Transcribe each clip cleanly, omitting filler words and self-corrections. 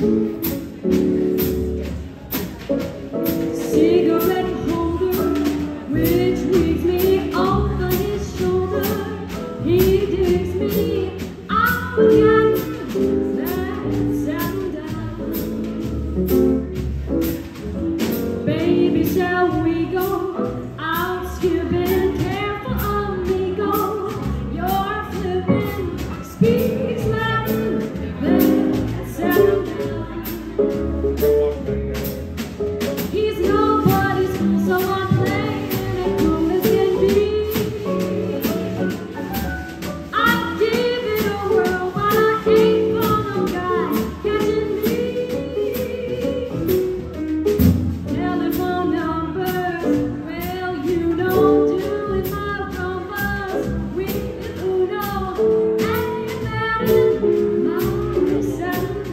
Cigarette holder, which reads me over his shoulder. He digs me out again, that satin doll. Baby, shall we go out skipping? Careful, amigo, you're flipping. Speaks Latin, that satin doll. He's nobody's fool, so I'm playing it cool as can be. I'll give it a whirl, but I ain't for no guy catching me. Telephone numbers, well, you know, doing my rumbas with Uno and Madden, my satin.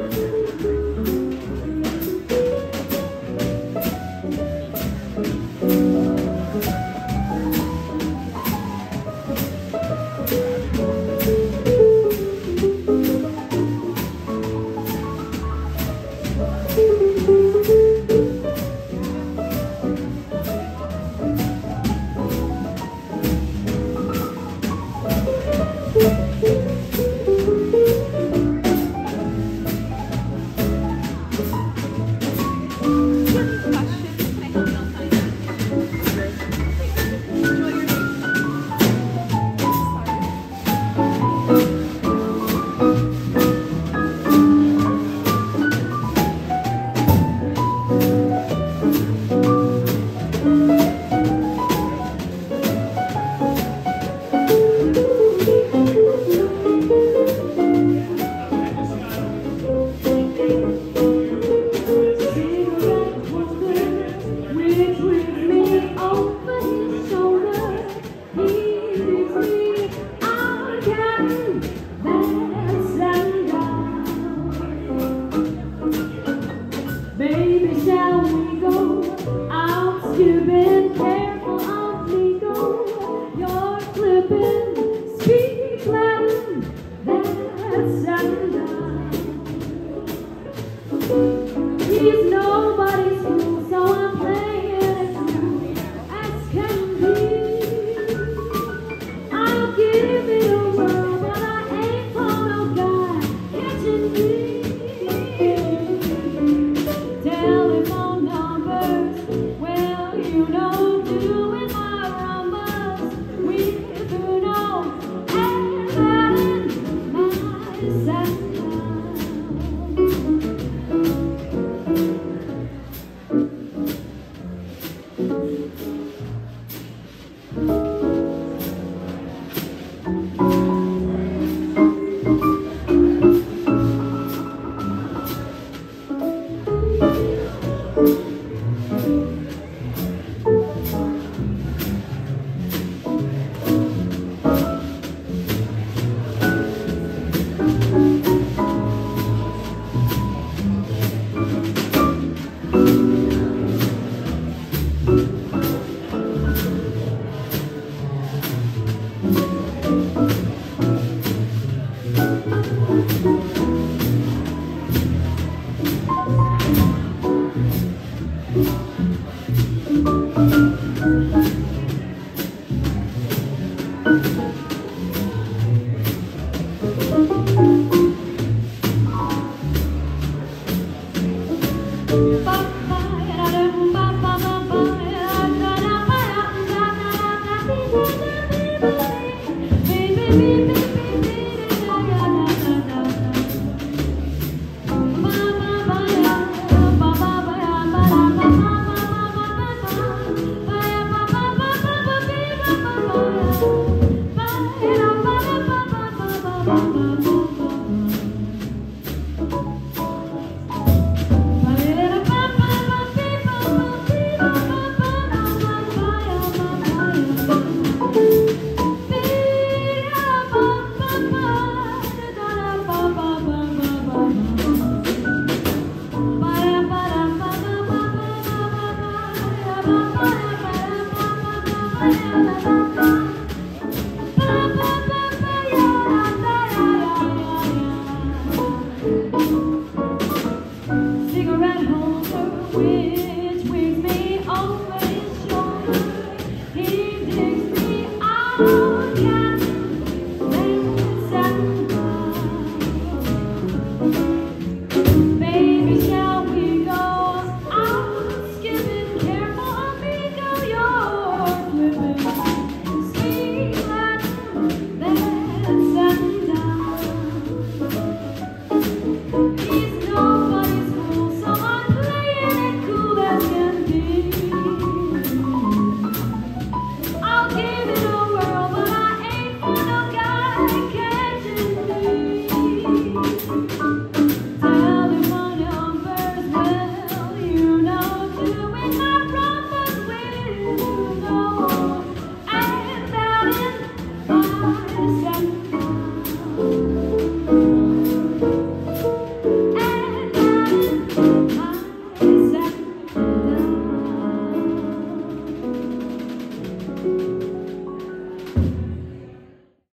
Baby, shall we go out skipping? Careful, amigo, you're flipping. Speak Latin, that's satin doll. He's nobody's fool, so I'm playing it cool as can be. I'll give it a whirl, but I ain't for no guy catching me. Telephone numbers, well, you know, doing my rumbas with Uno and Madden, my satin Bye.